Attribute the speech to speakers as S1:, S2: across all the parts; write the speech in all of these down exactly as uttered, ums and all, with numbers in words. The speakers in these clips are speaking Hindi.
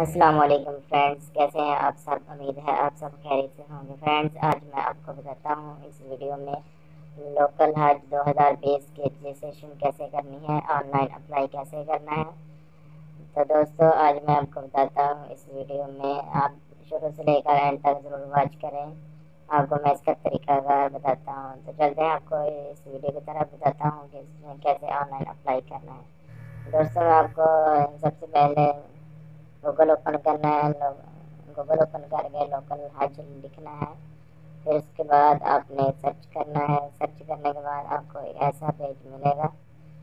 S1: अस्सलाम वालेकुम फ्रेंड्स, कैसे हैं आप सब। उम्मीद है आप सब खैरियत से होंगे। फ्रेंड्स, आज मैं आपको बताता हूँ इस वीडियो में लोकल हज दो हज़ार बीस की रजिस्ट्रेशन कैसे करनी है, ऑनलाइन अप्लाई कैसे करना है। तो दोस्तों, आज मैं आपको बताता हूँ इस वीडियो में, आप शुरू से लेकर एंड तक ज़रूर वॉच करें। आपको मैं इसका तरीकाकार बताता हूँ। तो चलते हैं, आपको इस वीडियो की तरफ बताता हूँ कि इसमें कैसे ऑनलाइन अप्लाई करना है। दोस्तों, आपको सबसे पहले गूगल ओपन करना है। गूगल ओपन करके लोकल हज लिखना है। फिर उसके बाद आपने सर्च करना है। सर्च करने के बाद आपको एक ऐसा पेज मिलेगा।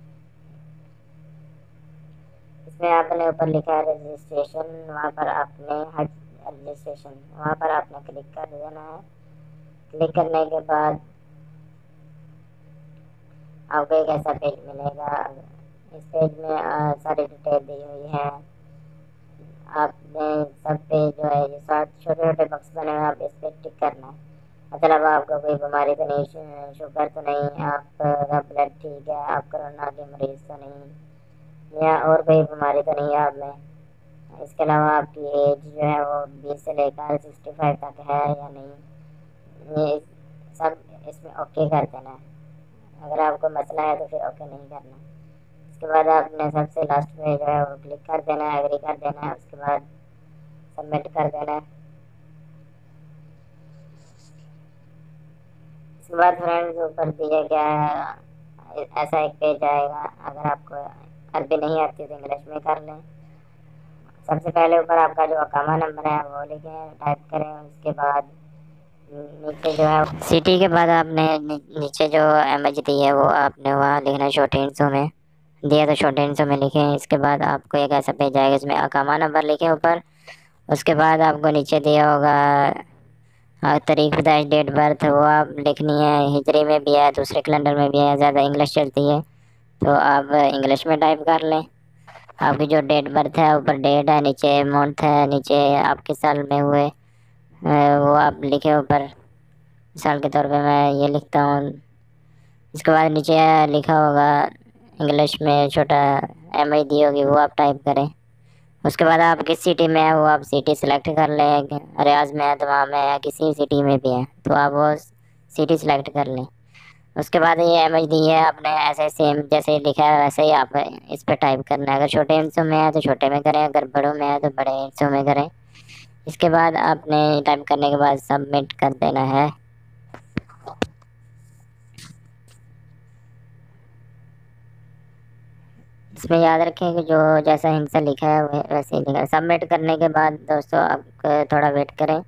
S1: इसमें आपने ऊपर लिखा है रजिस्ट्रेशन, वहाँ पर आपने हज रजिस्ट्रेशन वहाँ पर आपने क्लिक कर देना है। क्लिक करने के बाद आपको एक ऐसा पेज मिलेगा। इस पेज में आ, सारी डिटेल दी हुई है। आपने सब पे जो है ये सात छोटे छोटे बक्स बने हुए हैं, आप इस पर टिक करना है। मतलब आपको कोई बीमारी तो नहीं, शुगर तो नहीं, आपका ब्लड ठीक है, आप कोरोना के मरीज तो नहीं, या और कोई बीमारी तो नहीं है आप में। इसके अलावा आपकी एज जो है वो बीस से लेकर सिक्सटी फाइव तक है या नहीं, ये सब इसमें ओके कर देना है। अगर आपको मसला है तो फिर ओके नहीं करना। उसके बाद आपने सबसे लास्ट में जो है वो क्लिक कर देना है, एग्री कर देना है। उसके बाद सबमिट कर देना है। इसके बाद फ्रेंड्स ऊपर दिया गया है ऐसा एक पेज आएगा। अगर आपको अरबी नहीं आती तो इंग्लिश में कर लें। सबसे पहले ऊपर आपका जो अकामा नंबर है वो लिखें, टाइप करें। उसके बाद नीचे जो है सिटी के बाद आपने नी, नीचे जो एमएच दी है वो आपने वहाँ लिखना है। शॉर्ट हिंट्सों में दिया तो शॉर्ट हिंट्सों में लिखें। इसके बाद आपको एक ऐसा पेज आएगा, इसमें अकामा नंबर लिखें ऊपर। उसके बाद आपको नीचे दिया होगा हाँ, तारीख पैदाइश डेट बर्थ वो आप लिखनी है। हिजरी में भी है, दूसरे कैलेंडर में भी है, ज़्यादा इंग्लिश चलती है तो आप इंग्लिश में टाइप कर लें। आपकी जो डेट बर्थ है ऊपर डेट है, नीचे मंथ है, नीचे आप किस साल में हुए वो आप लिखे ऊपर। मिसाल के तौर पे मैं ये लिखता हूँ। इसके बाद नीचे लिखा होगा इंग्लिश में छोटा एम आई दी होगी, वो आप टाइप करें। उसके बाद आप किस सिटी में है वो आप सिटी सेलेक्ट कर लें। रियाज में है, दमाम में है, किसी सिटी में भी है तो आप वो सिटी सेलेक्ट कर लें। उसके बाद ये इमेज दी है आपने ऐसे सेम जैसे लिखा है वैसे ही आप इस पर टाइप करना है। अगर छोटे हिस्सों में है तो छोटे में करें, अगर बड़ों में है तो बड़े हिस्सों में करें। इसके बाद आपने टाइप करने के बाद सबमिट कर देना है। इसमें याद रखें कि जो जैसा हिंसा लिखा है वैसे ही लिखा है। सबमिट करने के बाद दोस्तों आप थोड़ा वेट करें।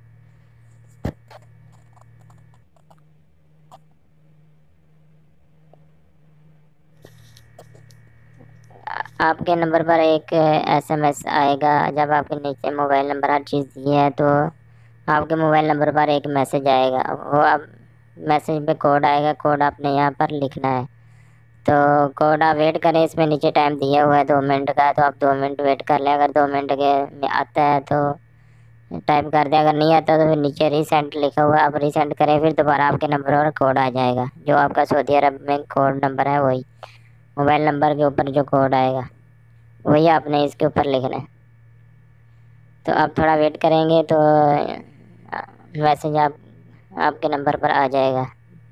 S1: आपके नंबर पर एक एसएमएस आएगा। जब आपके नीचे मोबाइल नंबर हर चीज़ दी है तो आपके मोबाइल नंबर पर एक मैसेज आएगा। वो आप मैसेज पे कोड आएगा, कोड आपने यहाँ पर लिखना है। तो कोड आप वेट करें, इसमें नीचे टाइम दिया हुआ है दो मिनट का, तो आप दो मिनट वेट कर लें। अगर दो मिनट के में आता है तो टाइप कर दें, अगर नहीं आता तो फिर नीचे रीसेंड लिखा हुआ है, आप रीसेंड करें। फिर दोबारा आपके नंबर पर कोड आ जाएगा, जो आपका सऊदी अरब में कोड नंबर है वही मोबाइल नंबर के ऊपर जो कोड आएगा वही आपने इसके ऊपर लिखना है। तो आप थोड़ा वेट करेंगे तो मैसेज आप आपके नंबर पर आ जाएगा।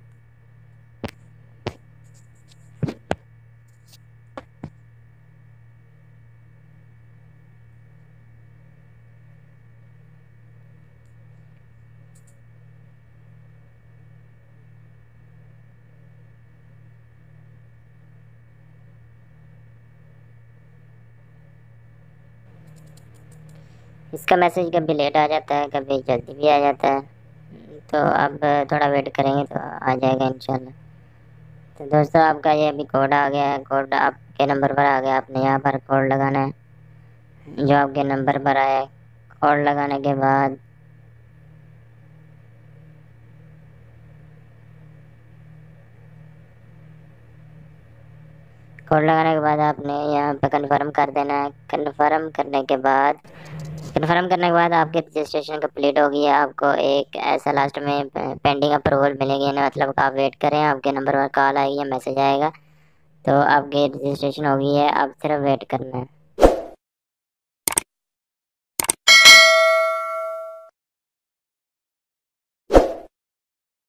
S1: इसका मैसेज कभी लेट आ जाता है, कभी जल्दी भी आ जाता है, तो आप थोड़ा वेट करेंगे तो आ जाएगा इंशाल्लाह। तो दोस्तों, आपका ये अभी कोड आ गया है। कोड आपके नंबर पर आ गया। आपने यहाँ पर कोड लगाना है जो आपके नंबर पर आया है। कोड लगाने के बाद कोड लगाने के बाद आपने यहाँ पर कन्फर्म कर देना है। कन्फर्म करने के बाद कन्फर्म करने के बाद आपकी रजिस्ट्रेशन कंप्लीट होगी। आपको एक ऐसा लास्ट में पेंडिंग अप्रूवल मिलेगी, मतलब आप वेट करें, आपके नंबर पर कॉल आएगी या मैसेज आएगा तो आपकी रजिस्ट्रेशन होगी है, आप सिर्फ वेट करना है।